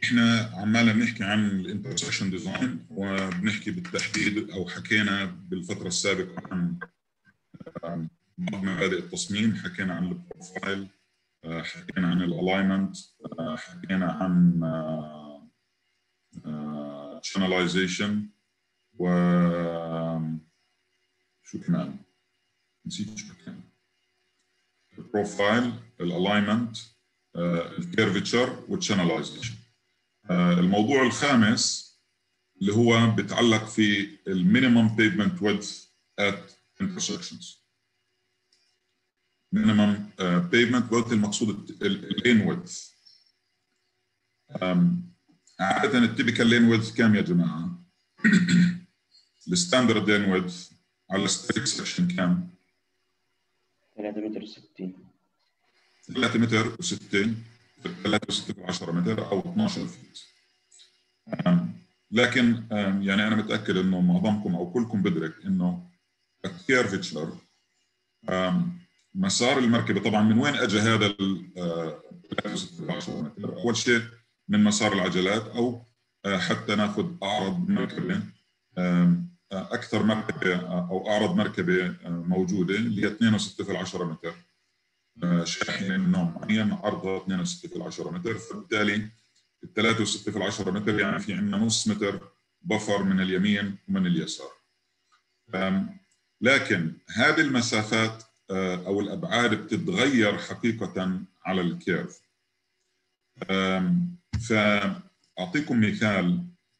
احنا عمالنا بنحكي عن الانترسكشن ديزاين، وبنحكي بالتحديد او حكينا بالفتره السابقه عن بعض مبادئ التصميم، حكينا عن البروفايل، حكينا عن الالاينمنت، حكينا عن شانلايزيشن، و شو كمان نسيت شو كمان، البروفايل، الالاينمنت، الكيرفتشر والشانلايزيشن. الموضوع الخامس اللي هو بيتعلق في المينيمم بيفمنت ويدث ات intersections. مينيمم بيفمنت ويدث المقصود اللين ويدث. عادة التيبيكال لين ويدث كام يا جماعة؟ الستاندرد لين ويدث على الستريت سكشن كام؟ 3 متر و60. 3 متر و60، 3.6 متر أو 12 فيت. لكن يعني أنا متأكد إنه معظمكم أو كلكم بدرك إنه الكيرفتشر مسار المركبة طبعا من وين أجى هذا 3.6 متر؟ أول شيء من مسار العجلات، أو حتى ناخذ أعرض مركبة، أكثر مركبة أو أعرض مركبة موجودة اللي هي 2.6 متر، شاحنة من نوع معين عرضها 2.6 متر، فبالتالي 3.6 متر يعني في عندنا نص متر بفر من اليمين ومن اليسار. لكن هذه المسافات أو الأبعاد بتتغير حقيقة على الكيرف. فأعطيكم مثال،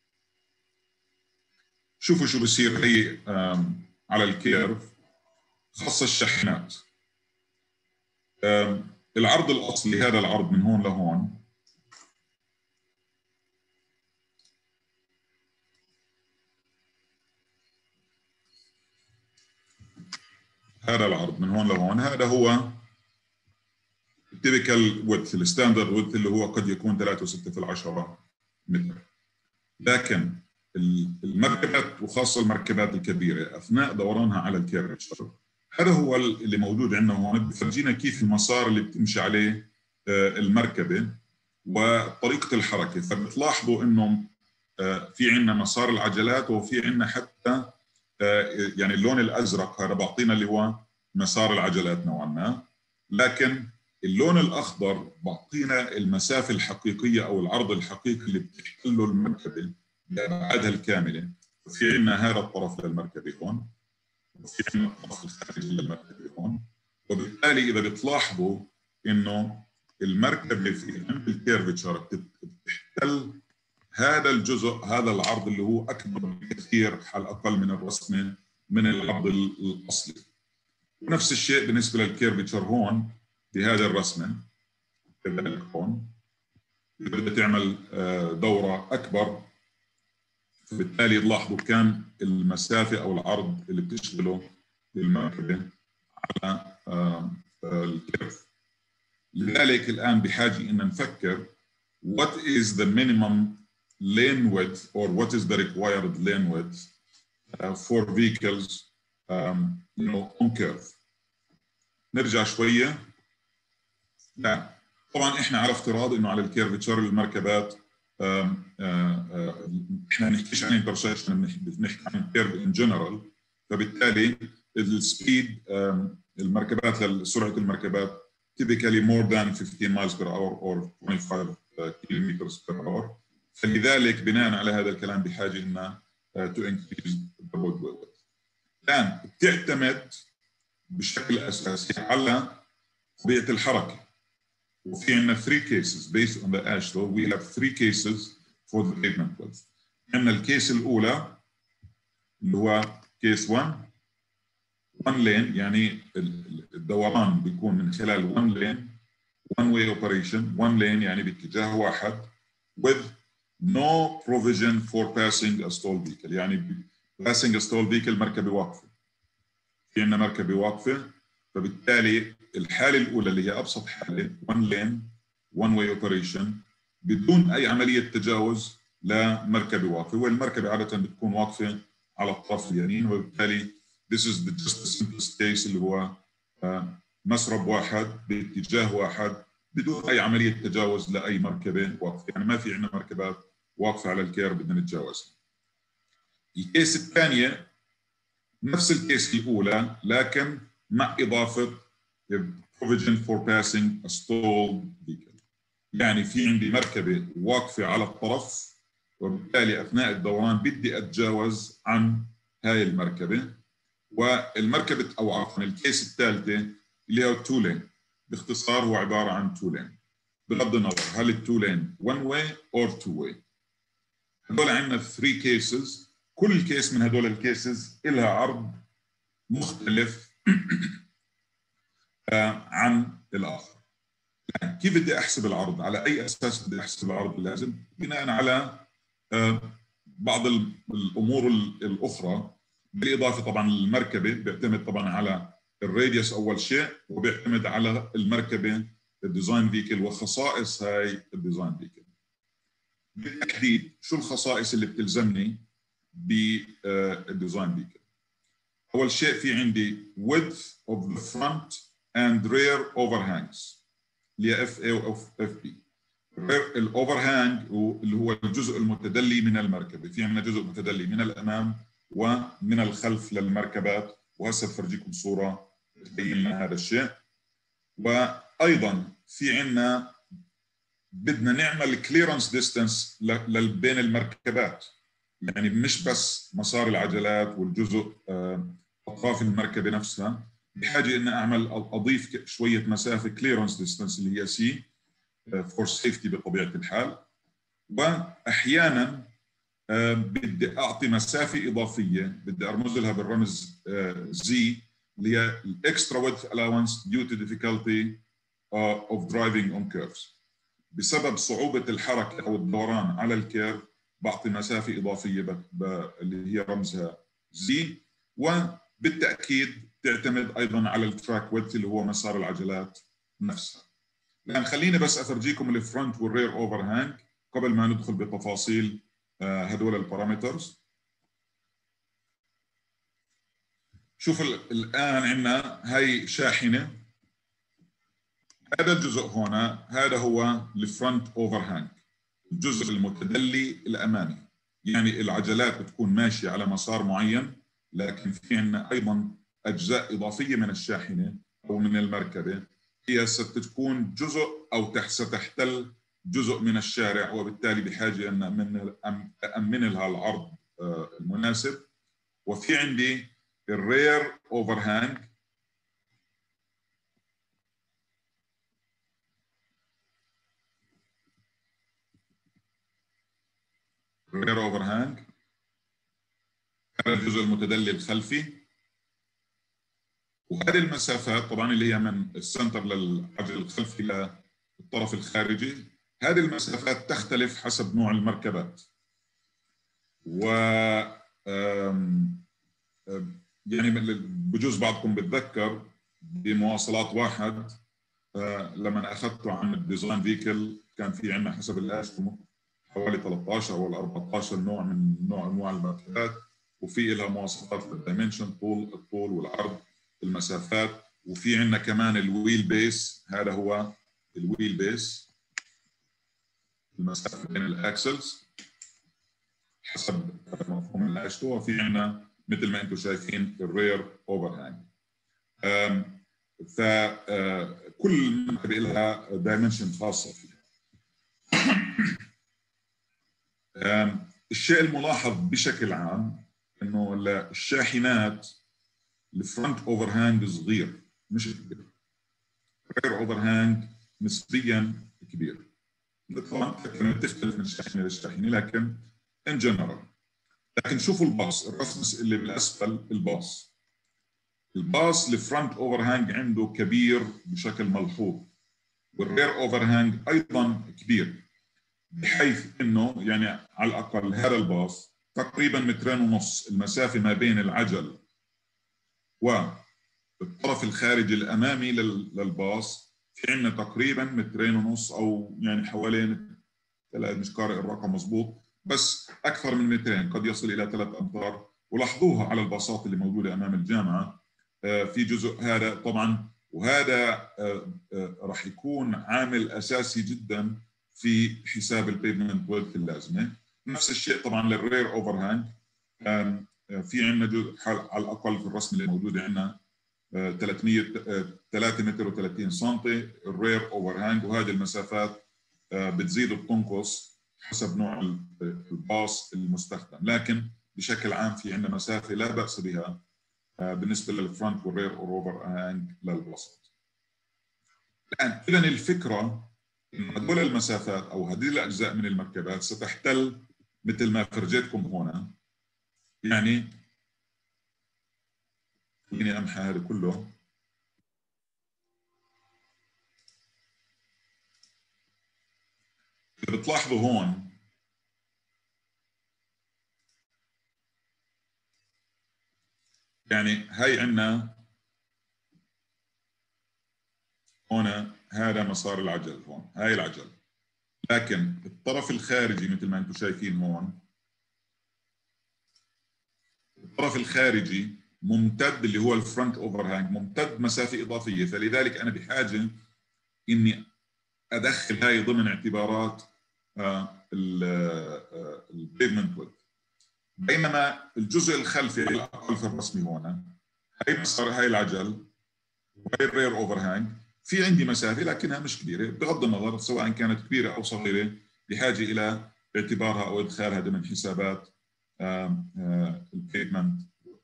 شوفوا شو بصير هي على الكيرف، خاصة الشاحنات. العرض الأصلي، هذا العرض من هون لهون، هذا العرض من هون لهون، هذا هو التيبيكال ويدث، الستاندرد ويدث اللي هو قد يكون 3.6 متر. لكن المركبات وخاصة المركبات الكبيرة أثناء دورانها على الكيرفتشر، هذا هو اللي موجود عندنا هون، بفرجينا كيف المسار اللي بتمشي عليه المركبة وطريقة الحركة. فبتلاحظوا إنه في عندنا مسار العجلات، وفي عندنا حتى يعني اللون الأزرق هذا بعطينا اللي هو مسار العجلات نوعا ما، لكن اللون الأخضر بعطينا المسافة الحقيقية أو العرض الحقيقي اللي بتحتله المركبة بأبعادها الكاملة. في عندنا هذا الطرف للمركبة هون، وفي عندنا الطرف الخارجي للمركبة هون، وبالتالي إذا بتلاحظوا إنه المركبة في عند الكيرفتشر بتحتل هذا الجزء، هذا العرض اللي هو أكبر بكثير على الأقل من الرسمة من العرض الأصلي. ونفس الشيء بالنسبة للكيرفتشر هون بهذه الرسمة، كذلك هون بدها تعمل دورة أكبر، فبالتالي تلاحظوا كم المسافة أو العرض اللي بتشغله المركبة على الكيرف. لذلك الآن بحاجة إن نفكر what is the minimum lane width or what is the required lane width for vehicles on curve. نرجع شوية. لا طبعا احنا على افتراض انه على الكيرفتشر المركبات احنا بنحكيش عن انترسكشن، بنحكي عن كيرف ان جنرال، فبالتالي السبيد المركبات، سرعة المركبات typically more than 15 miles per hour or 25 kilometers per hour. فلذلك بناء على هذا الكلام بحاجة لنا to increase the road width. الآن بتعتمد بشكل أساسي على طبيعة الحركة، وفي عندنا 3 cases based on the AASHTO. we have 3 cases for the pavement width. عندنا الكيس الأولى اللي هو كيس 1 lane، يعني الدوران بيكون من خلال 1 lane one way operation. 1 lane يعني باتجاه واحد with no provision for passing a stalled vehicle، يعني passing a stalled vehicle مركبة واقفة، في عندنا مركبة واقفة، فبالتالي الحالة الأولى اللي هي أبسط حالة 1 lane one way operation بدون أي عملية تجاوز لمركبة واقفة، والمركبة عادة بتكون واقفة على الطرف اليمين، وبالتالي this is just the simplest case اللي هو مسرب واحد باتجاه واحد بدون اي عمليه تجاوز لاي مركبه واقفه، يعني ما في عندنا مركبات واقفه على الكير بدنا نتجاوزها. الكيس الثانيه نفس الكيس الاولى لكن مع اضافه provision for passing a stalled vehicle. يعني في عندي مركبه واقفه على الطرف، وبالتالي اثناء الدوران بدي اتجاوز عن هاي المركبه. والمركبه او عفوا الكيس الثالثه اللي هو التو لين، باختصار هو عباره عن تو لين بغض النظر هل التو لين 1 واي اور 2 واي. هذول عندنا 3 كيسز، كل كيس من هذول الكيسز لها عرض مختلف عن الاخر. يعني كيف بدي احسب العرض؟ على اي اساس بدي احسب العرض اللازم؟ بناء على بعض الامور الاخرى، بالاضافه طبعا للمركبه بيعتمد طبعا على الراديوس اول شيء، وبيعتمد على المركبه الديزاين فيكل وخصائص هاي الديزاين فيكل. بالتحديد شو الخصائص اللي بتلزمني بالديزاين فيكل؟ اول شيء في عندي width of the front and rear overhangs اللي هي FA و FB. الاوفرهانج اللي هو الجزء المتدلي من المركبه، في عندنا جزء متدلي من الامام ومن الخلف للمركبات، وهسه بفرجيكم صوره تبين لنا هذا الشيء. وايضا في عندنا بدنا نعمل كليرنس ديستانس بين المركبات، يعني مش بس مسار العجلات والجزء اطراف المركبه نفسها، بحاجه ان اضيف شويه مسافه كليرنس ديستانس اللي هي سي فور سيفتي بطبيعه الحال. واحيانا بدي اعطي مسافه اضافيه بدي ارمز لها بالرمز زي اللي هي الاكسترا ويدث الاونس ديو تو ديفيكولتي اوف درايفنج اون كيرفز. بسبب صعوبه الحركه او الدوران على الكيرف بعطي مسافه اضافيه اللي هي رمزها زي. وبالتاكيد تعتمد ايضا على التراك ويدث اللي هو مسار العجلات نفسها. الآن خليني بس أفرجيكم الفرونت والرير أوفر هانج قبل ما ندخل بتفاصيل هدول البارامترز. شوف الآن عندنا هاي شاحنة، هذا الجزء هنا هذا هو الفرونت أوفر هانج، الجزء المتدلي الأمامي. يعني العجلات بتكون ماشية على مسار معين، لكن في عندنا أيضا أجزاء إضافية من الشاحنة أو من المركبة هي ستكون جزء أو ستحتل جزء من الشارع، وبالتالي بحاجة أن أأمن لها العرض المناسب. وفي عندي الرير أوفر هانج، الرير أوفر هانج هذا الجزء المتدلي الخلفي. وهذه المسافات طبعا اللي هي من السنتر للعجل الخلفي للطرف الخارجي، هذه المسافات تختلف حسب نوع المركبات. و يعني بجوز بعضكم بتذكر بمواصلات واحد لما اخذته عن الديزاين فيكل كان في عندنا حسب الاشتم حوالي 13 او 14 نوع من انواع المركبات، وفي لها مواصفات للدايمنشن، الطول والعرض، المسافات. وفي عندنا كمان الويل بيس، هذا هو الويل بيس، المسافه بين الاكسلز حسب مفهوم الاشتو. وفي عندنا مثل ما انتم شايفين الرير اوفر هانج. فكل مركبه لها دايمنشن خاصه فيها. الشيء الملاحظ بشكل عام انه الشاحنات الفرونت اوفر هانج صغير مش كبير، الرير اوفر هانج نسبيا كبير. طبعا تختلف من شاحنه لشاحنه، لكن ان جنرال. لكن شوفوا الباص، الرفس اللي بالاسفل، الباص الفرونت اوفر هانج عنده كبير بشكل ملحوظ، والرير اوفر هانج ايضا كبير، بحيث انه يعني على الاقل هذا الباص تقريبا 2.5 متر المسافه ما بين العجل والطرف الخارجي الامامي للباص، في عندنا تقريبا 2.5 متر او يعني حوالين، مش قارئ الرقم مضبوط، بس اكثر من 200 قد يصل الى 3 امتار. ولاحظوها على الباصات اللي موجوده امام الجامعه، في جزء هذا طبعا وهذا راح يكون عامل اساسي جدا في حساب البيفمنت ويدث اللازمه. نفس الشيء طبعا للرير اوفر هانج، في عندنا على الاقل في الرسم اللي موجوده عندنا 3 متر و30 سم الرير اوفر هانج، وهذه المسافات بتزيد وبتنقص حسب نوع الباص المستخدم، لكن بشكل عام في عندنا مسافه لا باس بها بالنسبه للفرونت والرير اوفر هانج للوسط. الان اذا الفكره ان هذول المسافات او هذه الاجزاء من المركبات ستحتل مثل ما فرجيتكم هنا، يعني خليني امحى هذا كله. اذا بتلاحظوا هون يعني هاي عندنا هنا هذا مسار العجل، هون هاي العجل، لكن الطرف الخارجي مثل ما انتم شايفين هون الطرف الخارجي ممتد اللي هو الفرونت اوفر هانج، ممتد مسافه اضافيه، فلذلك انا بحاجه اني ادخل هاي ضمن اعتبارات البيفمنت ويدث. بينما الجزء الخلفي على الاقل في الرسم هون هاي مسار هاي العجل وهي الرير اوفر هانج، في عندي مسافه لكنها مش كبيره، بغض النظر سواء كانت كبيره او صغيره بحاجه الى اعتبارها او ادخالها ضمن حسابات البيفمنت.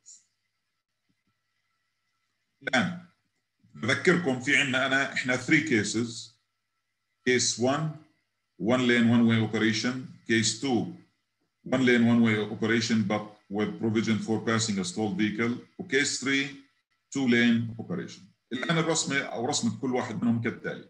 الان بذكركم في عندنا احنا 3 كيسز، كيس 1 1 lane one way operation، كيس 2 1 lane one way operation but with provision for passing a stalled vehicle، وكيس 3 2 lane operation. الان الرسمه او رسمه كل واحد منهم كالتالي.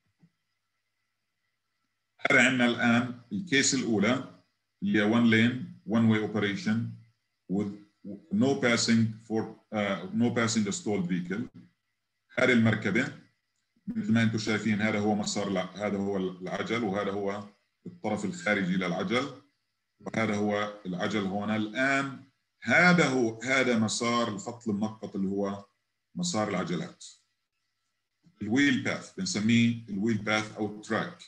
هذا عندنا الان الكيس الاولى اللي هي 1 lane one way operation with no passing a stalled vehicle. هذه المركبه مثل ما انتم شايفين هذا هو مسار، هذا هو العجل وهذا هو الطرف الخارجي للعجل وهذا هو العجل هنا. الان هذا مسار الخط المنقط اللي هو مسار العجلات، الويل باث بنسميه الويل باث او التراك.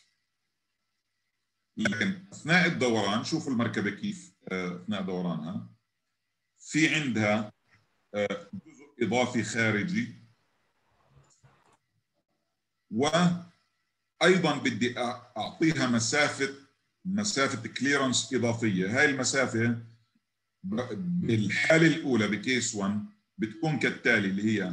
لكن اثناء الدوران شوفوا المركبه كيف اثناء دورانها في عندها جزء اضافي خارجي، وايضا بدي اعطيها مسافه كليرنس اضافيه. هاي المسافه بالحاله الاولى بكيس 1 بتكون كالتالي اللي هي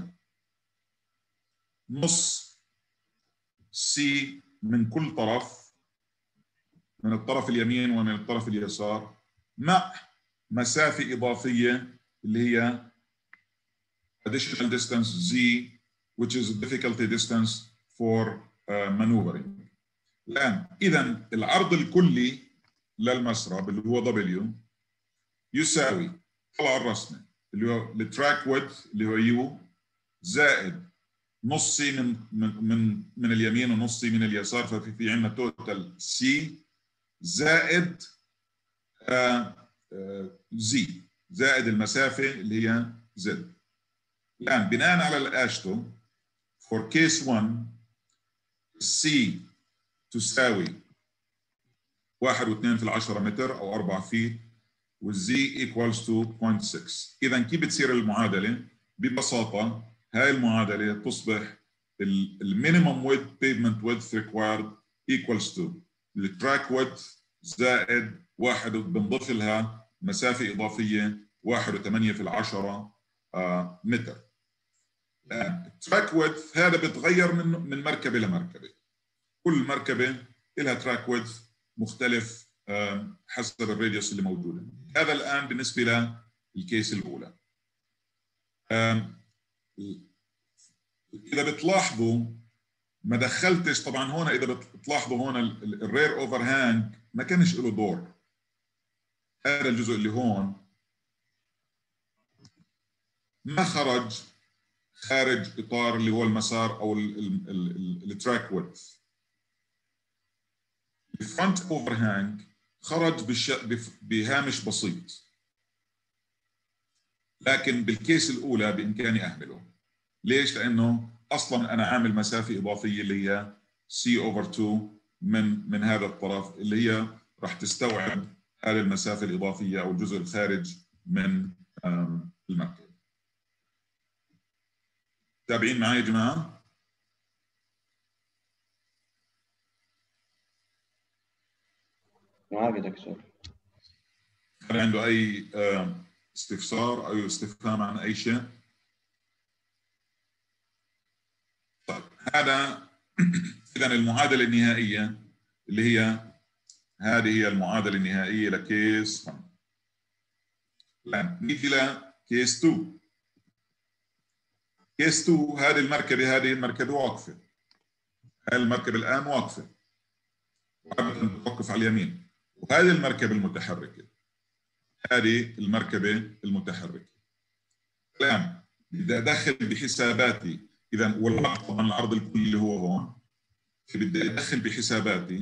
نص سي من كل طرف، من الطرف اليمين ومن الطرف اليسار، مع مسافه اضافيه اللي هي additional distance z which is a difficulty distance for maneuvering. الآن إذا العرض الكلي للمسرب اللي هو W يساوي طلع الرسمة اللي هو التراك ويدث اللي هو U زائد نصي من اليمين ونصي من اليسار، ففي عندنا توتال C زائد Z زائد المسافة اللي هي Z. الآن بناء على الاشتو for case 1 C تساوي 1.2 متر أو 4 فيت والزي equals to 0.6. إذا كيف بتصير المعادلة؟ ببساطة هاي المعادلة تصبح المينيمم ويدث pavement width required equals to التراك width زائد واحد بنضيف لها مسافة إضافية 1.8 متر. التراك width هذا بتغير من مركبة لمركبة، كل مركبة لها تراك ويدث مختلف حسب الراديوس اللي موجودة. هذا الآن بالنسبة للكيس الأولى. إذا بتلاحظوا ما دخلتش طبعا هون، إذا بتلاحظوا هون الرير أوفر هانج ما كانش له دور. هذا الجزء اللي هون ما خارج إطار اللي هو المسار أو التراك ويدث. الفرونت اوفر هانج خرج بهامش بسيط، لكن بالكيس الاولى بامكاني اهمله. ليش؟ لانه اصلا انا عامل مسافه اضافيه اللي هي C/2 من هذا الطرف اللي هي راح تستوعب هذه المسافه الاضافيه او الجزء الخارج من المركب. تابعين معي يا جماعه؟ معاك يا دكتور. هل عنده اي استفسار او استفهام عن اي شيء؟ طيب هذا اذا المعادله النهائيه اللي هي هذه هي المعادله النهائيه لكيس 1. الان نيجي لكيس 2. كيس 2 هذه المركبه واقفه. هذه المركبه الان واقفه توقف على اليمين، وهذه المركبه المتحركه. هذه المركبه المتحركه. الان بدي ادخل بحساباتي اذا والعرض طبعا العرض الكلي اللي هو هون، بدي ادخل بحساباتي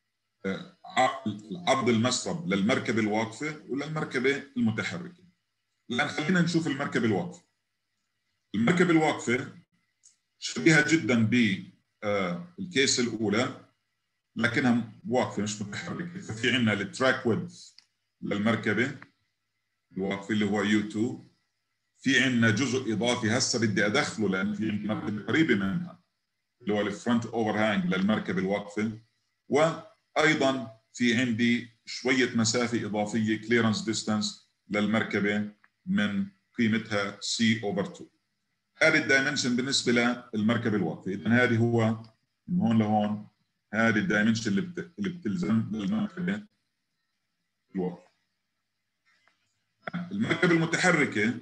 عرض المسرب للمركبه الواقفه وللمركبه المتحركه. الان خلينا نشوف المركبه الواقفه. المركبه الواقفه شبيهه جدا بالكيس الاولى لكنها واقفه مش متحركه، ففي عندنا التراك ويدث للمركبه الواقفه اللي هو U2. في عندنا جزء اضافي هسه بدي ادخله لان في عندي مركبه قريبه منها اللي هو الفرونت اوفر هانج للمركبه الواقفه، وايضا في عندي شويه مسافه اضافيه كليرنس ديستانس للمركبه من قيمتها C/2. هذه الدايمنشن بالنسبه للمركبه الواقفه. اذا هذه هو من هون لهون هذه الدايمنشن اللي بتلزم للمركبه الواقفه. المركبه المتحركه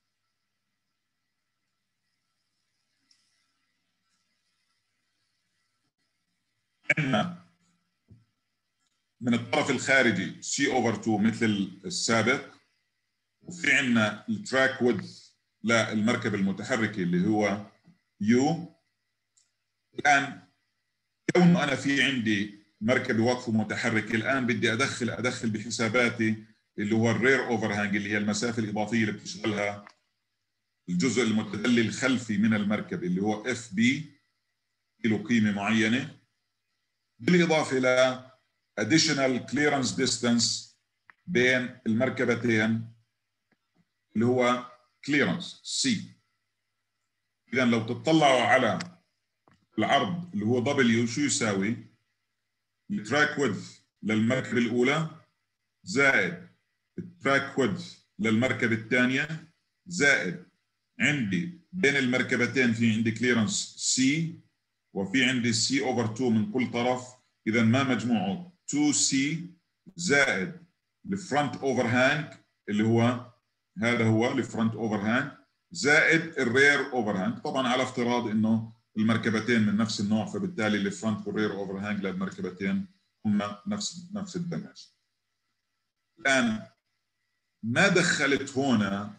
عندنا من الطرف الخارجي C/2 مثل السابق، وفي عندنا التراك ويدث للمركبه المتحركه اللي هو U. الان كونه انا في عندي مركبه واقفه متحركه، الان بدي ادخل بحساباتي اللي هو الرير اوفر هانج اللي هي المسافه الاضافيه اللي بتشغلها الجزء المتدلي الخلفي من المركب اللي هو FB له قيمه معينه، بالاضافه الى additional clearance distance بين المركبتين اللي هو clearance C. اذا لو تطلعوا على العرض اللي هو W شو يساوي؟ التراك ويدث للمركبه الاولى زائد التراك ويدث للمركبه الثانيه زائد عندي بين المركبتين في عندي كليرنس C وفي عندي C/2 من كل طرف. اذا ما مجموعه 2C زائد الفرونت اوفر هانج اللي هو هذا هو الفرونت اوفر هانج زائد الرير اوفر هانج، طبعا على افتراض انه المركبتين من نفس النوع، فبالتالي الفرونت والرير اوفر هانج للمركبتين هم نفس الدمج. الان ما دخلت هنا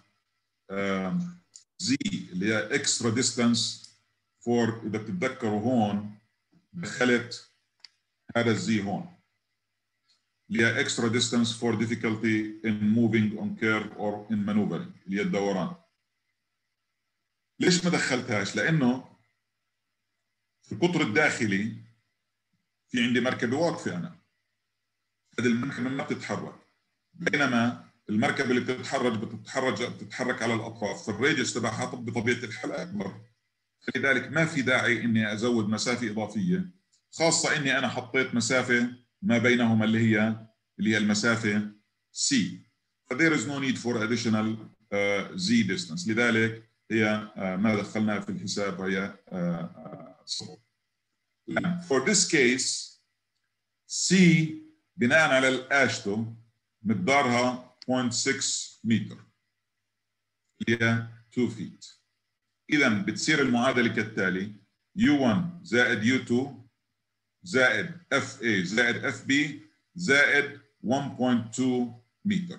زي اللي هي اكسترا ديستانس فور، اذا بتتذكروا هون دخلت هذا الزي هون اللي هي extra distance for difficulty in moving on curve or in maneuvering اللي هي الدوران. ليش ما دخلتهاش؟ لانه في القطر الداخلي في عندي مركبه واقفه، انا هذه المركبه ما بتتحرك، بينما المركبه اللي بتتحرك على الاطراف، فالريديوس تبعها بطبيعه الحال اكبر، لذلك ما في داعي اني ازود مسافه اضافيه، خاصه اني انا حطيت مسافه ما بينهما اللي هي المسافه C. there is no need for additional Z distance، لذلك هي ما دخلناها في الحساب، هي صفر. For this case C بناء على الاشتو مقدارها 0.6 متر اللي هي 2 feet. إذا بتصير المعادلة كالتالي: U1 زائد U2 زائد FA زائد FB زائد 1.2 متر.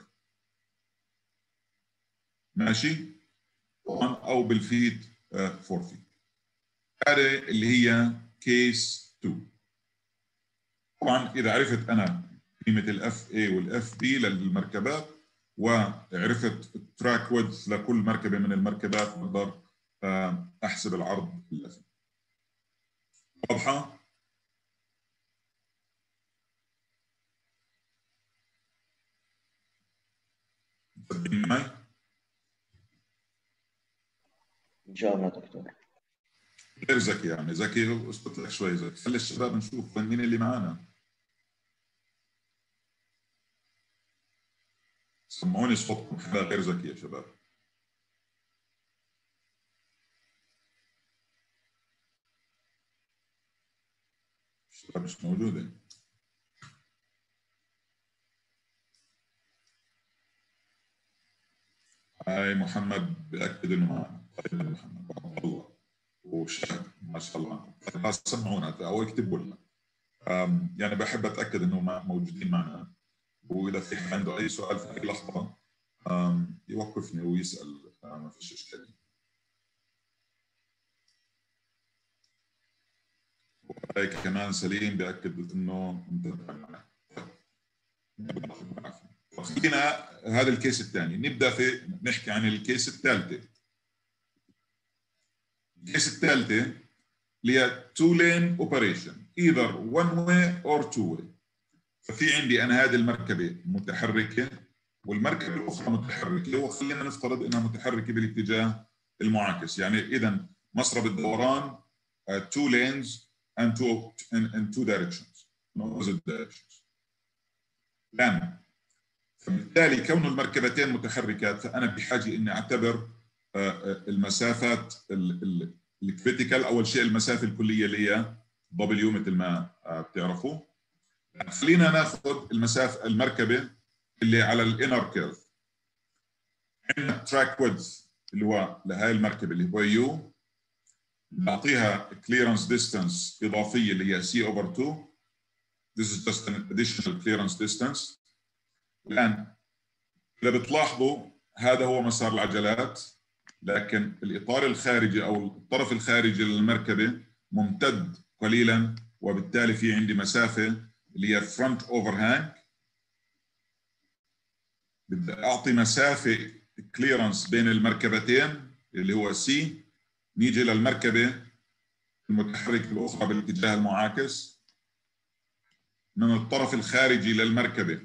ماشي؟ طبعا أو بالفيت 4 فيت. هذه اللي هي كيس 2. طبعا إذا عرفت أنا قيمة ال FA وال FB للمركبات وعرفت التراك ويدث لكل مركبة من المركبات، بقدر احسب العرض اللازم. واضحه؟ متفقين معي؟ إن شاء الله دكتور. غير ذكي يعني، ذكي اسكت لك شوي ذكي، خلي الشباب نشوف مين اللي معانا. سمعوني صوتكم حدا غير ذكي يا شباب. الشباب مش موجودة. هاي محمد بأكد انه معنا. طيب محمد عبد الله وشهد ما شاء الله. بس سمعونا او اكتبوا لنا. يعني بحب اتاكد انه موجودين معنا، واذا في عنده اي سؤال في اي لحظه يوقفني ويسال، ما فيش اشكاليه. وهيك كمان سليم بأكد انه متابع معنا. خلينا هذا الكيس الثاني، نبدا نحكي عن الكيس الثالثه. الكيس الثالثه اللي هي تو لين اوبريشن either one way or two way. ففي عندي انا هذه المركبه متحركه والمركبه الاخرى متحركه، وخلينا نفترض انها متحركه بالاتجاه المعاكس. يعني اذا مسرب الدوران two lanes and two directions in opposite directions. الان فبالتالي كون المركبتين متحركات فانا بحاجه اني اعتبر المسافات الكريتيكال. اول شيء المسافه الكليه اللي هي دبليو مثل ما بتعرفوا. خلينا ناخذ المسافه المركبه اللي على الانر كيرف. عندنا تراك ويدث اللي هو لهي المركبه اللي هو يو، نعطيها كليرنس ديستانس اضافيه اللي هي سي اوفر 2. This is just an additional clearance distance. الان اذا بتلاحظوا هذا هو مسار العجلات، لكن الاطار الخارجي او الطرف الخارجي للمركبه ممتد قليلا، وبالتالي في عندي مسافه اللي هي فرونت اوفر هانج. بدي اعطي مسافه كليرنس بين المركبتين اللي هو سي. نيجي للمركبه المتحركه الاخرى بالاتجاه المعاكس، من الطرف الخارجي للمركبه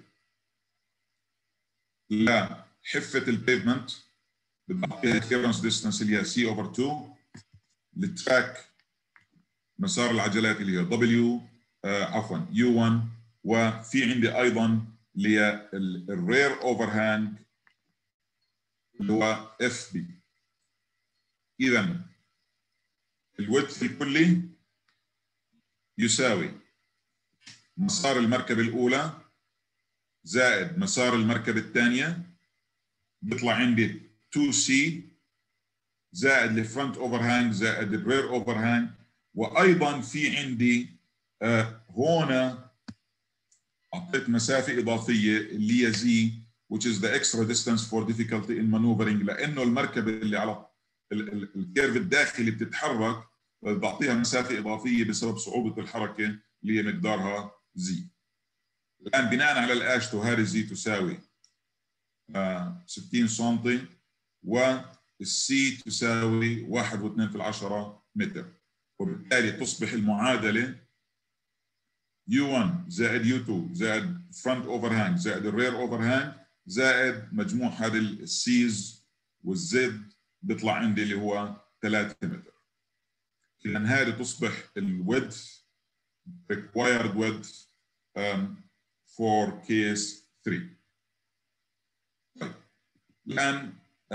لحفه البيفمنت بدي اعطيها كليرنس ديستانس اللي هي سي اوفر 2. التراك مسار العجلات اللي هي دبليو عفوا يو 1. وفي عندي ايضا اللي هي الرير اوفر هانج اللي هو اف بي. اذا الويدث الكلي يساوي مسار المركبه الاولى زائد مسار المركبه الثانيه، بيطلع عندي 2C زائد الفرونت اوفر هانج زائد الرير اوفر هانج. وايضا في عندي هون اعطيت مسافه اضافيه اللي هي زي which is the extra distance for difficulty in maneuvering، لانه المركبه اللي على الكيرف الداخلي بتتحرك بعطيها مسافه اضافيه بسبب صعوبه الحركه اللي هي مقدارها زي. الان بناء على الاشتو هذه زي تساوي 60 سم، والسي تساوي 1.2 متر، وبالتالي تصبح المعادله U1 زائد U2 زائد فرونت اوفر هانج زائد الرير اوفر هانج زائد مجموع هذه السيز والزد بيطلع عندي اللي هو 3 متر. اذا هذه تصبح الويدث required width for case 3. طيب الان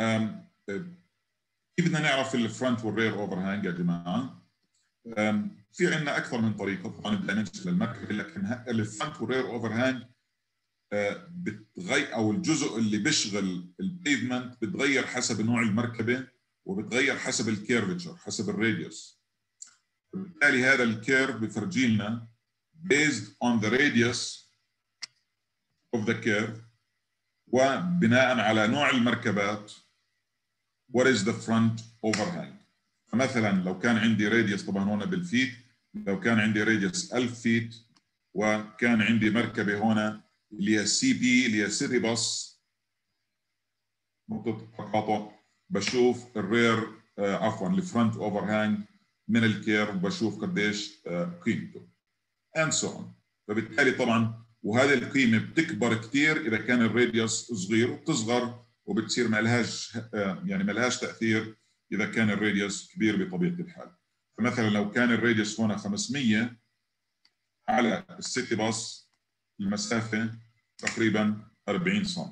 كيف بدنا نعرف الفرونت والرير اوفر هانج يا جماعه؟ في عندنا اكثر من طريقه طبعا بالدايمنشن للمركبه، لكن الفرونت والرير اوفر هانج بتغير، او الجزء اللي بيشغل البيفمنت بتغير حسب نوع المركبه وبتغير حسب الكيرفتشر حسب الراديوس. بالتالي هذا الكيرف بفرجي لنا based on the radius of the curve وبناء على نوع المركبات what is the front overhang. فمثلا لو كان عندي راديوس طبعا هون بالفيت، لو كان عندي راديوس 1000 فيت وكان عندي مركبه هون اللي هي سي بي اللي هي سيتي باص نقطه تقاطع، بشوف الرير عفوا الفرونت اوفر هانج من الكيرف، بشوف قديش قيمته and so on. فبالتالي طبعا وهذه القيمه بتكبر كثير اذا كان الراديوس صغير، وبتصغر وبتصير ما لهاش يعني ما لهاش تاثير اذا كان الراديوس كبير بطبيعه الحال. فمثلا لو كان الراديوس هنا 500 على السيتي باص المسافه تقريبا 40 سم.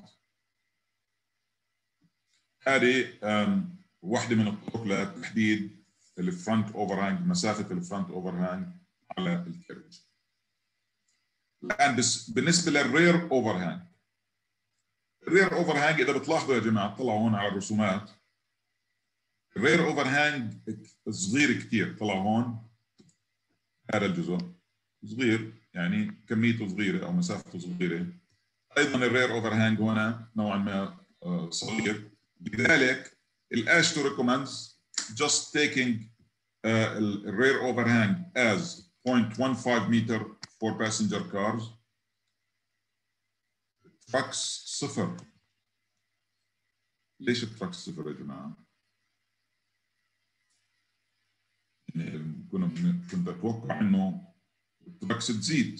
هذه واحده من الطرق لتحديد الفرونت اوفر هانج، مسافه الفرونت اوفر هانج على الكيرج. الان بالنسبه للرير اوفر هانج، الرير اوفر هانج اذا بتلاحظوا يا جماعه طلعوا هون على الرسومات، الرير اوفر هانج صغير كثير. طلع هون هذا الجزء صغير، يعني كميته صغيره او مسافته صغيره. ايضا الرير اوفر هانج هنا نوعا ما صغير، لذلك الاشتو ريكومندز just taking the rear overhang as 0.15 meter for passenger cars. trucks صفر. ليش التراكس صفر يا جماعه؟ يعني كنت اتوقع انه التراكس تزيد.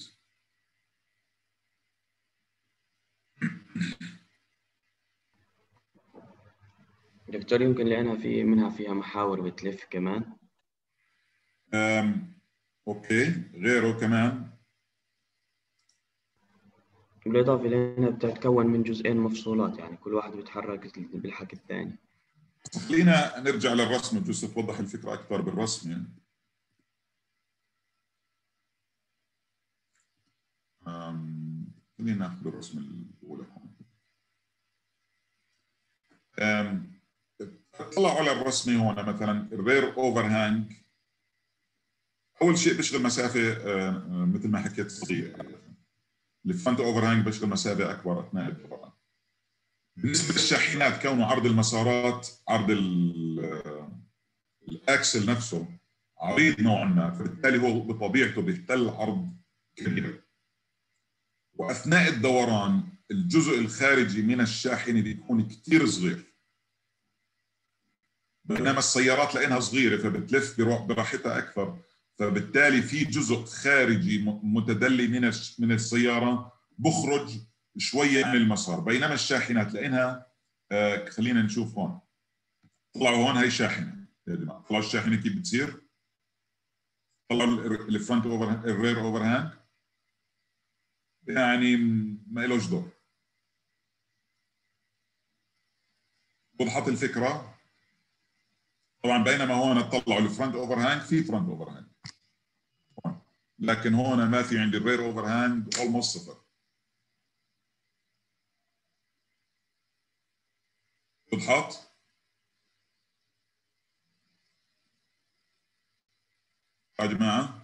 دكتور يمكن لأنها منها فيها محاور بتلف كمان. اوكي، غيره كمان. بالإضافة لأنها بتتكون من جزئين مفصولات، يعني كل واحد بيتحرك بالحكي الثاني. خلينا نرجع للرسم بجوز توضح الفكره اكثر بالرسم. يعني خلينا ناخذ الرسم الاولى هون. طلعوا على الرسمه هون مثلا الرير اوفر هانج اول شيء بيشغل مسافه مثل ما حكيت صغيره. الفرونت اوفر هانج بيشغل مسافه اكبر اثناء الدوران. بالنسبه للشاحنات كونه عرض المسارات، عرض الاكسل نفسه عريض نوعا ما، فبالتالي هو بطبيعته بيحتل عرض كبير. واثناء الدوران الجزء الخارجي من الشاحنه بيكون كثير صغير، بينما السيارات لانها صغيره فبتلف براحتها اكثر، فبالتالي في جزء خارجي متدلي من السياره بخرج شويه عن المسار. بينما الشاحنات لانها خلينا نشوف هون، طلعوا هون هي شاحنه يا جماعه، طلعوا الشاحنه كيف بتصير، طلعوا الفرونت اوفر الرير اوفر هاند، يعني ما لهش دور. وضحت الفكره؟ طبعا بينما هون طلعوا الفرونت اوفر هاند، في فرونت اوفر هاند، لكن هون ما في عندي الرير اوفر هاند اولموست صفر. وضحت؟ يا جماعه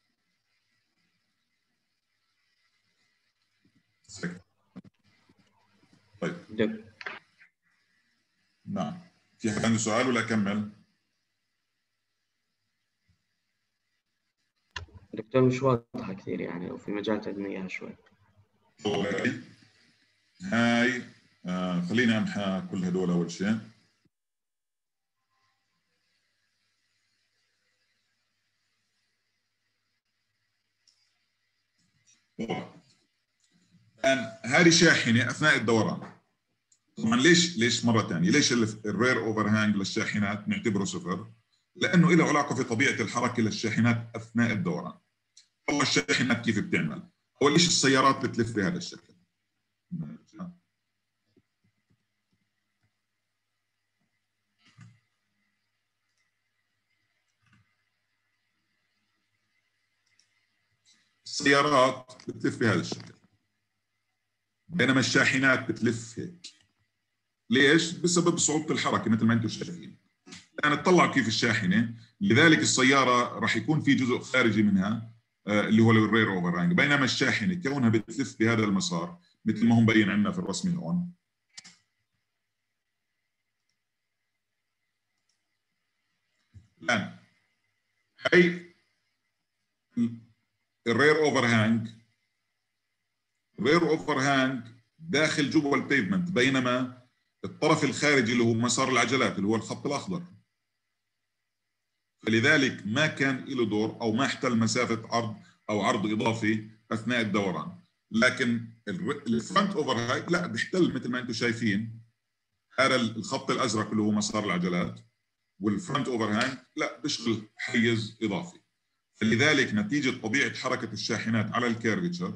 طيب نعم، في حد عنده سؤال ولا اكمل؟ دكتور مش واضحة كثير يعني، لو في مجال تعدنا إياها شوي. هاي خليني امحى كل هدول اول شيء. الان هذه شاحنه اثناء الدوران. طبعا ليش مره ثانيه ليش الرير اوفر هانج للشاحنات نعتبره صفر؟ لانه له علاقه في طبيعه الحركه للشاحنات اثناء الدوران. والله الشاحنات كيف بتعمل؟ اول شيء السيارات بتلف بهذا الشكل. السيارات بتلف بهذا الشكل، بينما الشاحنات بتلف هيك. ليش؟ بسبب صعوبة الحركة مثل ما انتم شايفين. الآن تطلعوا كيف الشاحنة، لذلك السيارة راح يكون في جزء خارجي منها اللي هو الرير اوفر هانج، بينما الشاحنة كونها بتلف بهذا المسار مثل ما هو مبين عندنا في الرسم هون. الآن هي الرير اوفر هانج، الرير اوفر هانج داخل جوا البيفمنت، بينما الطرف الخارجي اللي هو مسار العجلات اللي هو الخط الاخضر فلذلك ما كان له دور او ما احتل مسافه عرض او عرض اضافي اثناء الدوران. لكن الفرونت اوفر هاي لا بيحتل مثل ما انتم شايفين هذا الخط الازرق اللي هو مسار العجلات، والفرونت اوفر هانج لا بيشغل حيز اضافي. فلذلك نتيجه طبيعه حركه الشاحنات على الكيرفتشر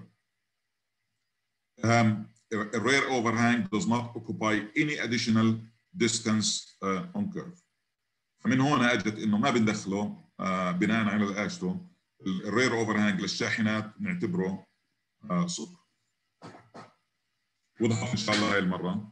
الرير اوفر هانج does not occupy any additional distance on curve. فمن هنا اجت انه ما بندخله بناء على الاشتو الرير اوفر هانج للشاحنات نعتبره صفر. وضحت ان شاء الله هاي المره.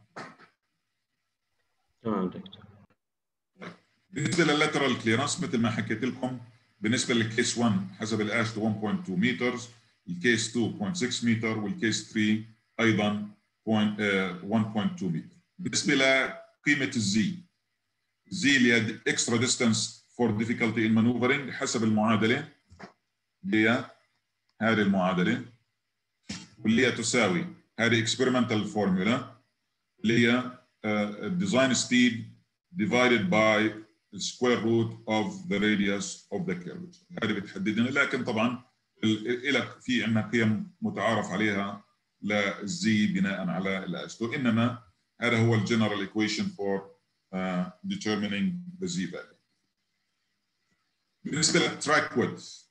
تمام دكتور. بالنسبه لللاترال كليرنس مثل ما حكيت لكم، بالنسبه للكيس 1 حسب الاشتو 1.2 متر، الكيس 2 0.6 متر، والكيس 3 ايضا 1.2 متر. بالنسبه لقيمه الزي اللي هي اكسترا ديستانس فور ديفيكولتي ان مانوفرنج حسب المعادله اللي هي هذه المعادله واللي هي تساوي هذه اكسبيرمنتال فورمولا اللي هي design speed divided by the square root of the radius of the curvature. هذه بتحدد لنا، لكن طبعا لك في عندنا قيم متعارف عليها للزي بناء على الاشتو، انما هذا هو الجنرال equation for determining the z value. بالنسبه للتراك ويدث،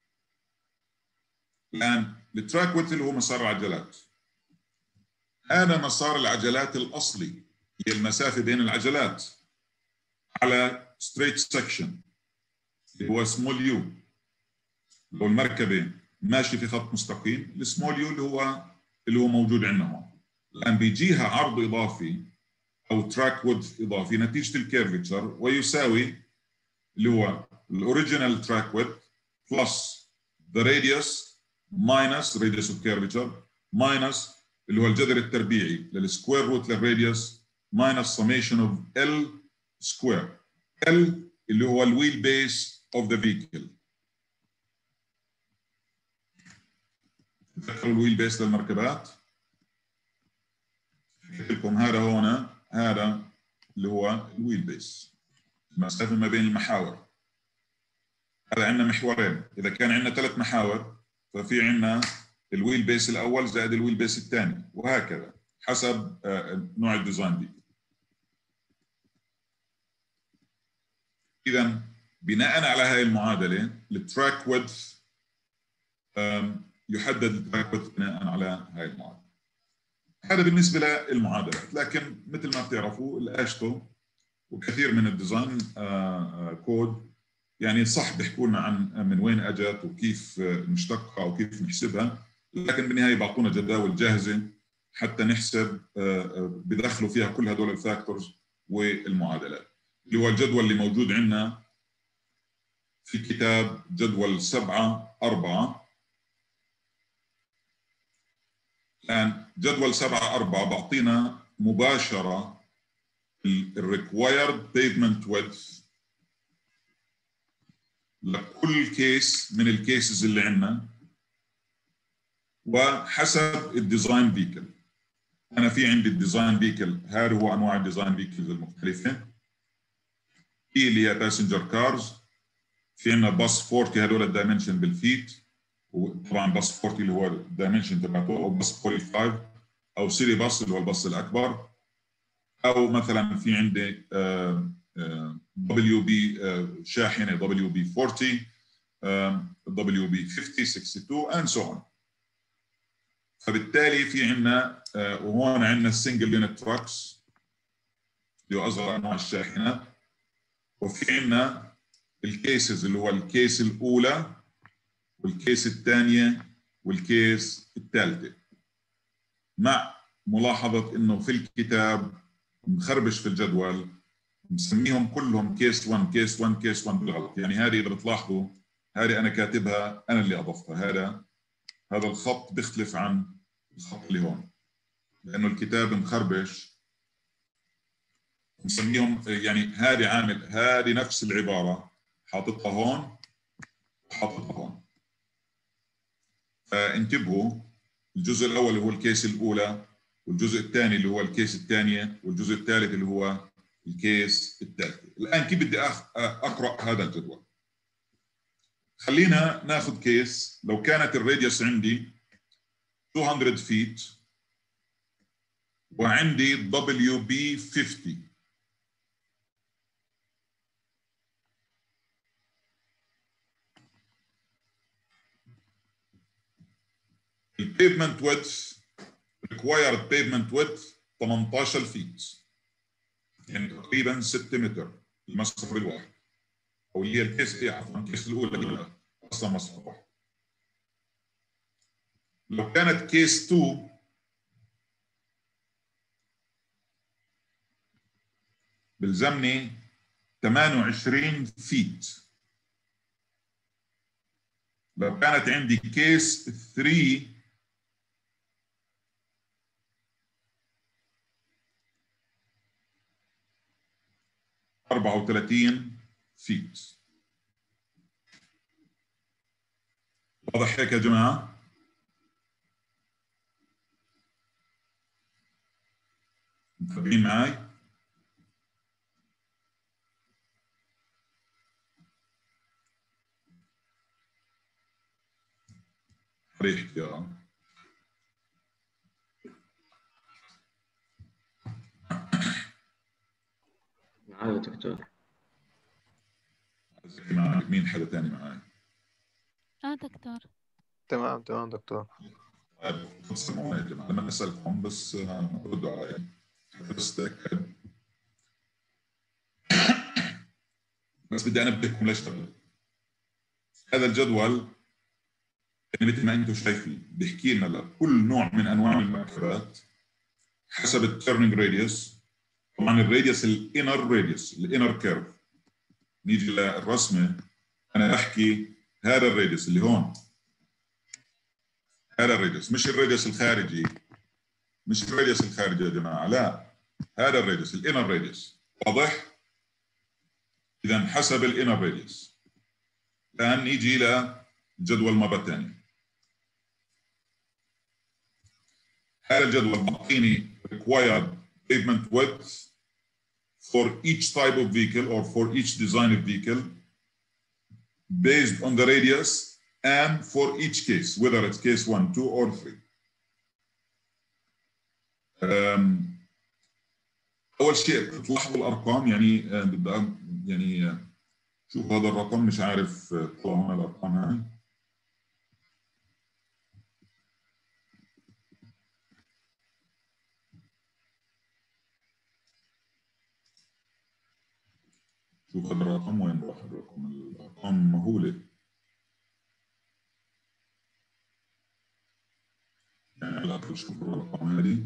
الان التراك ويدث اللي هو مسار العجلات، هذا مسار العجلات الاصلي، هي المسافه بين العجلات على ستريت سكشن اللي هو سمول يو. لو المركبه ماشي في خط مستقيم، السمول يو اللي هو موجود عندنا هون. الان بيجيها عرض اضافي او تراك ويدث اضافي نتيجه الكيرفتشر، ويساوي اللي هو الاوريجينال تراك ويدث بلس ذا راديوس ماينس راديوس اوف كيرفتشر ماينس اللي هو الجذر التربيعي للسكوير روت للراديوس ماينس سميشن اوف ال سكوير. ال اللي هو الويل بيس اوف ذا فيكل. تذكروا الويل بيس للمركبات؟ لكم هذا هنا، هذا اللي هو الويل بيس، المسافه ما بين المحاور. هذا عندنا محورين، اذا كان عندنا 3 محاور ففي عندنا الويل بيس الاول زائد الويل بيس الثاني، وهكذا حسب نوع الديزاين دي. اذا بناء على هاي المعادله التراك ويدث يحدد التراك ويدث بناء على هاي المعادله. هذا بالنسبه للمعادلات، لكن مثل ما بتعرفوا الاشتو وكثير من الديزاين كود يعني صح بيحكوا لنا عن من وين اجت وكيف نشتقها وكيف نحسبها، لكن بالنهايه بعطونا جداول جاهزه حتى نحسب بدخلوا فيها كل هدول الفاكتورز والمعادلات، اللي هو الجدول اللي موجود عندنا في كتاب جدول 7-4. الان جدول 7-4 بعطينا مباشره الريكوايرد بيفمنت ويدث لكل كيس من الكيسز اللي عندنا وحسب الديزاين فيكل. انا في عندي الديزاين فيكل، هذا هو انواع الديزاين فيكلز المختلفه. في اللي هي باسنجر كارز، في عندنا باص 40 هذول الدايمنشن بالفيت، وطبعا باص 40 اللي هو الدايمنشن تبعته، او باص 45 او سيري باص اللي هو الباص الاكبر، او مثلا في عندي دبليو بي شاحنه دبليو بي 40 دبليو بي 50 62 and so on. فبالتالي في عندنا وهون عندنا السنجل يونت تراكس اللي هو اصغر انواع الشاحنات، وفي عندنا الكيسز اللي هو الكيس الاولى والكيس الثانيه والكيس الثالثه، مع ملاحظه انه في الكتاب مخربش في الجدول مسميهم كلهم كيس 1 كيس 1 كيس 1 بالغلط. يعني هذه اذا بتلاحظوا هذه انا كاتبها، انا اللي اضفتها، هذا الخط بيختلف عن الخط اللي هون لانه الكتاب مخربش مسميهم، يعني هذه عامل هذه نفس العباره حاططها هون وحاططها هون. فانتبهوا، الجزء الاول اللي هو الكيس الاولى، والجزء الثاني اللي هو الكيس الثانيه، والجزء الثالث اللي هو الكيس الثالث. الان كيف بدي اقرا هذا الجدول؟ خلينا ناخذ كيس لو كانت الراديوس عندي 200 فيت وعندي WB 50. البيفمنت ويدث required pavement width 18 فيت، يعني تقريبا 6 متر المسطح الواحد، او اللي هي الكيس عفوا الكيس الاولى اصلا مسطح واحد. لو كانت كيس 2 بلزمني 28 فيت. لو كانت عندي كيس 3 34 فيت. واضح هيك يا جماعه؟ متابعين معي؟ ريحت يا معايا دكتور. مين حدا ثاني معي؟ دكتور. تمام دكتور. طيب تسمعونا يا جماعه لما اسالكم بس ردوا علي بس تاكد. بس بدي انبهكم ليش هذا الجدول يعني مثل ما انتم شايفين بيحكي لنا لكل نوع من انواع المركبات حسب التيرنينج راديوس. طبعا الراديوس الانر راديوس الانر كيرف. نيجي للرسمه انا بحكي هذا الراديوس اللي هون، هذا الراديوس مش الراديوس الخارجي، مش الراديوس الخارجي يا جماعه، لا هذا الراديوس الانر راديوس. واضح؟ اذا حسب الانر راديوس. الان نيجي للجدول مره ثانيه. هذا الجدول معطيني required pavement width for each type of vehicle or for each design of vehicle based on the radius and for each case whether it's case 1, 2 or 3. اول شيء تلاحظوا الارقام يعني بدي يعني شوف هذا الرقم مش عارف طلعوا الارقام هاي. شوف هذا الرقم وين راح الرقم؟ الارقام مهوله يعني على شوف الارقام هذه.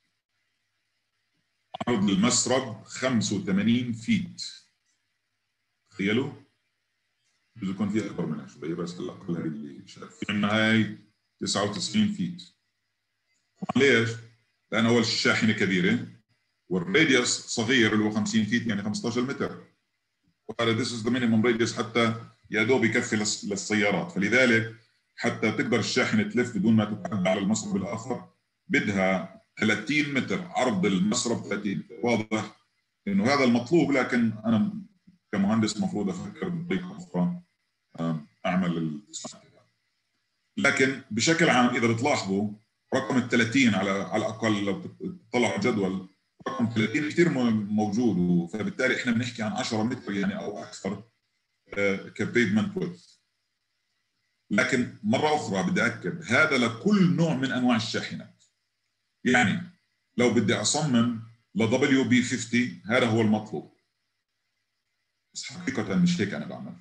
عرض المسرب 85 فيت، تخيلوا؟ بده يكون في اكبر منها شوي بس الاقل هذه اللي شايف. في عندنا هاي 99 فيت. ليش؟ لان اول شيء الشاحنه كبيره والراديوس صغير اللي هو 50 فيت يعني 15 متر. وهذا this is the minimum radius حتى يا دوب يكفي للسيارات، فلذلك حتى تقدر الشاحنه تلف بدون ما تتعدى على المسرب الاخر بدها 30 متر، عرض المسرب 30 متر. واضح انه هذا المطلوب، لكن انا كمهندس المفروض افكر بطريقه اخرى اعمل التصميم. لكن بشكل عام اذا بتلاحظوا رقم ال 30 على الاقل لو تطلعوا الجدول رقم 30 كثير موجود، فبالتالي احنا بنحكي عن 10 متر يعني او اكثر كبيفمنت ويدث. لكن مره اخرى بدي اكد هذا لكل نوع من انواع الشاحنات. يعني لو بدي اصمم ل WB50 هذا هو المطلوب، بس حقيقه مش هيك انا بعمل.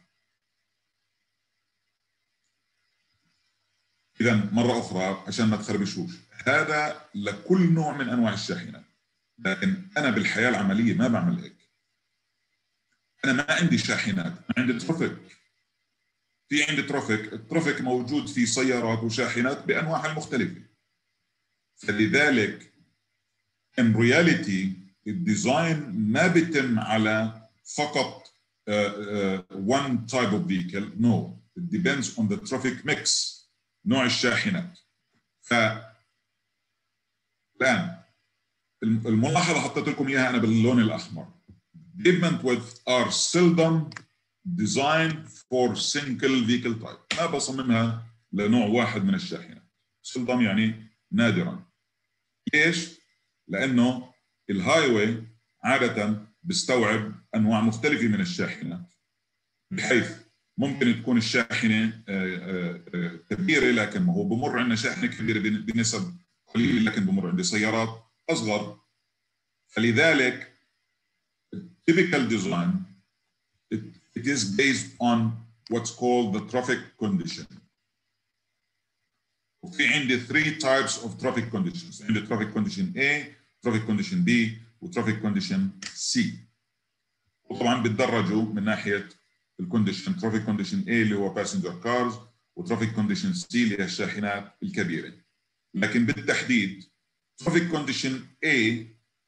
اذا مره اخرى عشان ما تخربشوش هذا لكل نوع من انواع الشاحنات، لكن انا بالحياه العمليه ما بعمل هيك. انا ما عندي شاحنات، عندي ترافيك. في عندي ترافيك، الترافيك موجود في سيارات وشاحنات بانواعها المختلفه. فلذلك in reality الديزاين ما بيتم على فقط one type of vehicle. No, it depends on the traffic mix، نوع الشاحنات. الآن الملاحظة حطيت لكم إياها أنا باللون الأحمر. Pavement width are seldom designed for single vehicle type، ما بصممها لنوع واحد من الشاحنات. seldom يعني نادرا. ليش؟ لأنه الهاي واي عادة بيستوعب أنواع مختلفة من الشاحنات، بحيث ممكن تكون الشاحنة كبيرة لكن ما هو بمر عندنا شاحنة كبيرة بنسب قليلة لكن بمر عندي سيارات أصغر. فلذلك typical design it is based on what's called the traffic condition. وفي عندي 3 types of traffic conditions. عندي traffic condition A، traffic condition B، و traffic condition C. وطبعا بتدرجوا من ناحية الكونديشن. traffic condition A اللي هو passenger cars، و traffic condition C اللي هي الشاحنات الكبيرة. لكن بالتحديد traffic condition A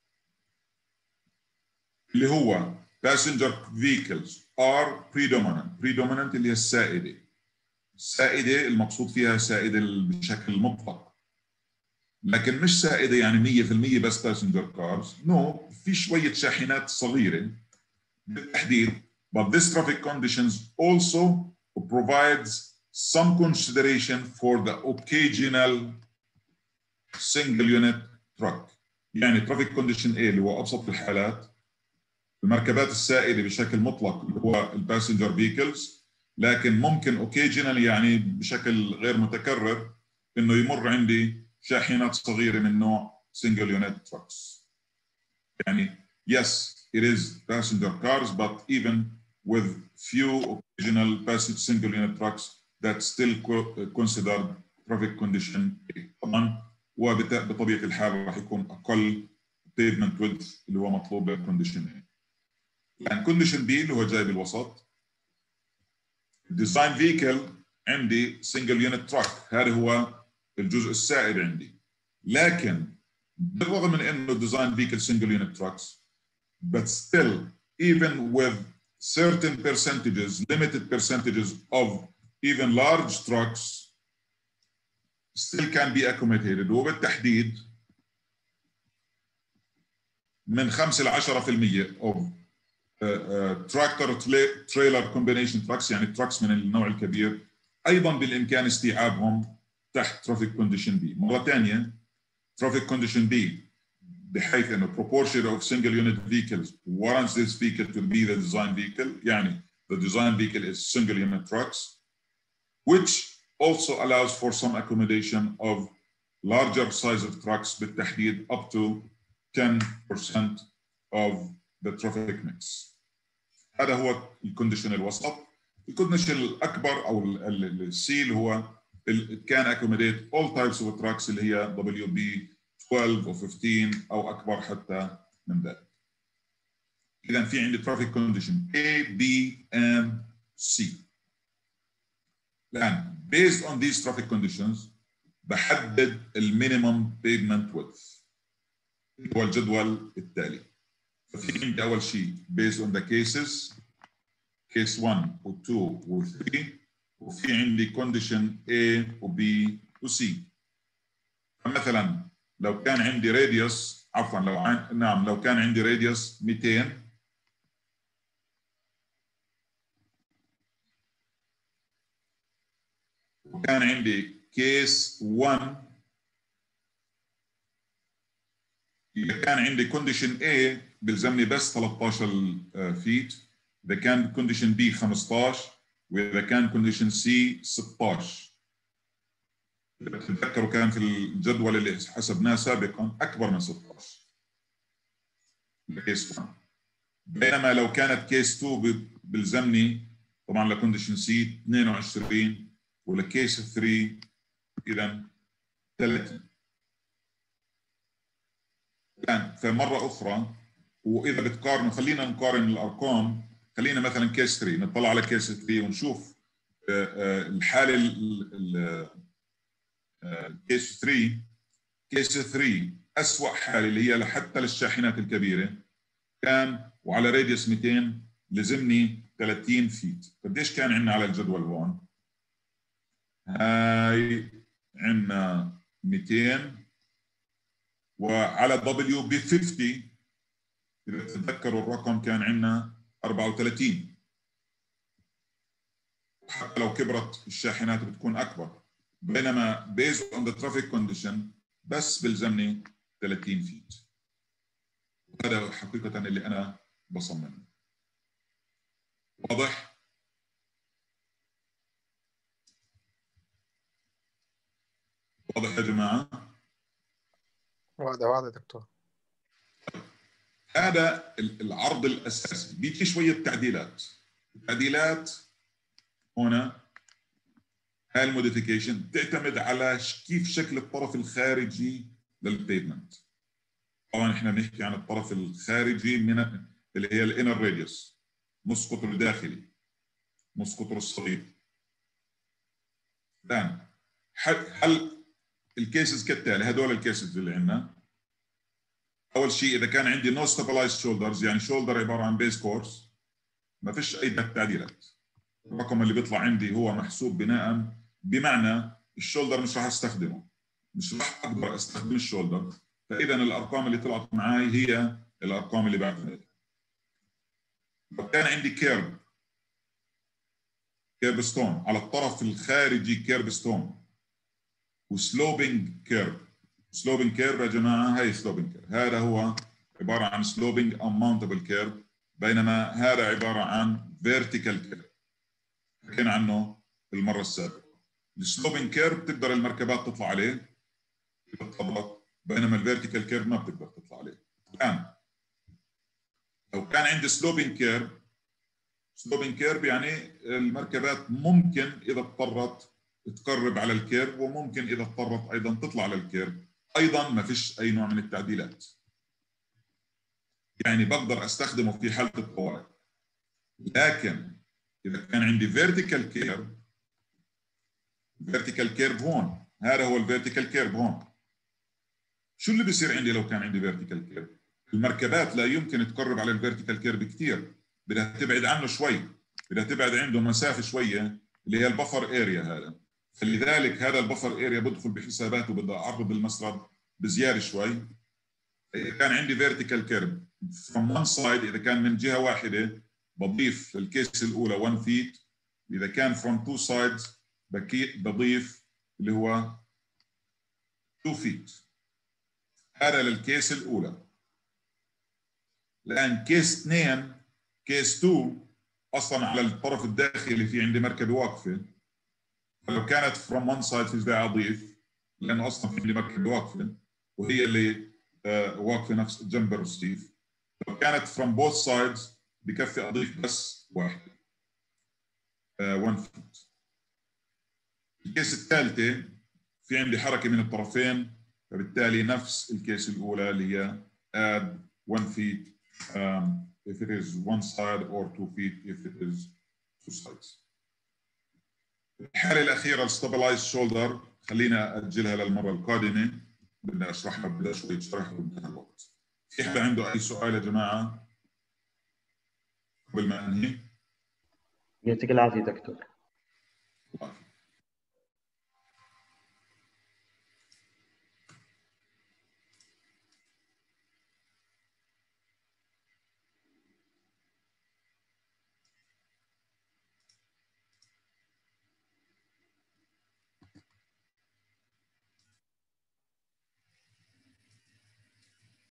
اللي هو passenger vehicles are predominant اللي هي السائدة. السائدة المقصود فيها سائدة بشكل مطلق، لكن مش سائدة يعني 100% بس passenger cars. no، في شوية شاحنات صغيرة بالتحديد. but this traffic conditions also provides some consideration for the occasional single unit truck. يعني traffic condition A اللي هو أبسط الحالات المركبات السائدة بشكل مطلق اللي هو الباسنجر فيكلز، لكن ممكن occasional يعني بشكل غير متكرر إنه يمر عندي شاحنات صغيرة من نوع single unit trucks. يعني yes it is passenger cars but even with few occasional single unit trucks that still considered traffic condition A. طبعا وبطبيعة الحال راح يكون أقل pavement width اللي هو مطلوب للكونديشن A. يعني كونديشن بي اللي هو جاي بالوسط ديزاين فيكل عندي سنجل يونت تراك، هذا هو الجزء السائد عندي. لكن بالرغم من انه ديزاين فيكل سنجل يونت تراكس but still even with certain percentages limited percentages of even large trucks still can be accommodated. وبالتحديد من 5 ل 10% of تراكتور تريلر كومبينيشن تراكس، يعني تراكس من النوع الكبير ايضا بالامكان استيعابهم تحت ترافيك كونديشن بي. مره ثانيه ترافيك كونديشن بي بحيث انه proportion of single unit vehicles warrants this vehicle to be the design vehicle. يعني the design vehicle is single unit trucks which also allows for some accommodation of larger size of trucks بالتحديد up to 10% of the traffic mix. هذا هو الكونديشن الوسط. الكونديشن الاكبر او السي اللي هو كان accommodate all types of trucks اللي هي WB 12 و 15 او اكبر حتى من ذلك. اذا في عندي traffic condition A B and C. الان based on these traffic conditions بحدد المينيمم pavement width هو الجدول التالي. ففي عندي اول شيء based on the cases case 1 و 2 و 3 وفي عندي condition A و B و C. فمثلا لو كان عندي radius لو كان عندي radius 200 وكان عندي case 1 إذا كان عندي condition A بيلزمني بس 13 فيت، إذا كان condition B 15 وإذا كان condition C 16. إذا تتذكروا كان في الجدول اللي حسبناه سابقا أكبر من 16 لكيس 1. بينما لو كانت كيس 2 بيلزمني طبعا لكونديشن C 22 ولكيس 3 إذا 30. الآن فمرة أخرى وإذا بتقارنوا خلينا نقارن الأرقام. خلينا مثلا كيس 3 نطلع على كيس 3 ونشوف الحالة كيس 3. كيس 3 أسوأ حالة اللي هي حتى للشاحنات الكبيرة كان وعلى راديوس 200 لزمني 30 فيت. قديش كان عندنا على الجدول هون؟ هاي عندنا 200 وعلى دبليو ب 50 إذا تتذكروا الرقم كان عندنا 34. حتى لو كبرت الشاحنات بتكون اكبر، بينما based on the traffic condition بس بلزمني 30 فيت. هذا حقيقة اللي أنا بصممه. واضح؟ واضح يا جماعة؟ واحدة دكتور. هذا العرض الأساسي، بيجي شوية تعديلات. التعديلات هنا هاي الموديفيكيشن تعتمد على كيف شكل الطرف الخارجي للبيفمنت. طبعا احنا بنحكي عن الطرف الخارجي من اللي هي الانر راديوس، نص قطر الداخلي، نص قطر الصغير. الآن هل الكيسز كالتالي، هدول الكيسز اللي عندنا. اول شيء اذا كان عندي نو ستابلايزد شولدرز، يعني شولدر عباره عن بيس كورس، ما فيش اي تعديلات. الرقم اللي بيطلع عندي هو محسوب بناء، بمعنى الشولدر مش راح استخدمه، مش راح اقدر استخدم الشولدر، فاذا الارقام اللي طلعت معي هي الارقام اللي بعملها. لو كان عندي كيرب ستون على الطرف الخارجي، كيرب ستون وسلوبينج كيرب. سلوبينج كيرب يا جماعه، هاي سلوبينج كيرب، هذا هو عباره عن سلوبينج اماونتبل كيرب، بينما هذا عباره عن فيرتيكال كيرب حكينا عنه المره السابقه. السلوبينج كيرب تقدر المركبات تطلع عليه بالطبق، بينما الفيرتيكال كيرب ما بتقدر تطلع عليه. الان لو كان عندي سلوبينج كيرب يعني المركبات ممكن اذا اضطرت تقرب على الكيرب، وممكن اذا اضطرت ايضا تطلع على الكيرب، ايضا ما فيش اي نوع من التعديلات، يعني بقدر استخدمه في حاله الطوارئ. لكن اذا كان عندي فيرتيكال كيرب هون، هذا هو الفيرتيكال كيرب هون، شو اللي بيصير عندي لو كان عندي فيرتيكال كيرب؟ المركبات لا يمكن تقرب على الفيرتيكال كيرب كثير، بدها تبعد عنه شوي، بدها تبعد عنده مسافه شويه اللي هي البفر اريا هذا. فلذلك هذا البفر اريا بدخل بحساباته، بدي اعرض المسرب بزياده شوي. اذا كان عندي فيرتيكال كيرب from one side، اذا كان من جهه واحده بضيف الكيس الاولى 1 فيت، اذا كان from two sides بضيف اللي هو 2 فيت. هذا للكيس الاولى. الان كيس 2، كيس 2 اصلا على الطرف الداخلي في عندي مركبه واقفه، فلو كانت from one side في داعي اضيف، لانه اصلا في عندي مركبه واقفه وهي اللي واقفه نفس جنب الرصيف. لو كانت from both sides بكفي اضيف بس واحده 1 فيت. الكيس الثالثه في عندي حركه من الطرفين، فبالتالي نفس الكيس الاولى اللي هي add 1 feet if it is one side or 2 feet if it is two sides. الحالة الأخيرة stabilized shoulder خلينا أجلها للمرة القادمة، بدنا أشرحها، بدنا شوية شرح وانتهى الوقت. في حدا عنده أي سؤال يا جماعة قبل ما أنهي؟ يعطيك العافية دكتور.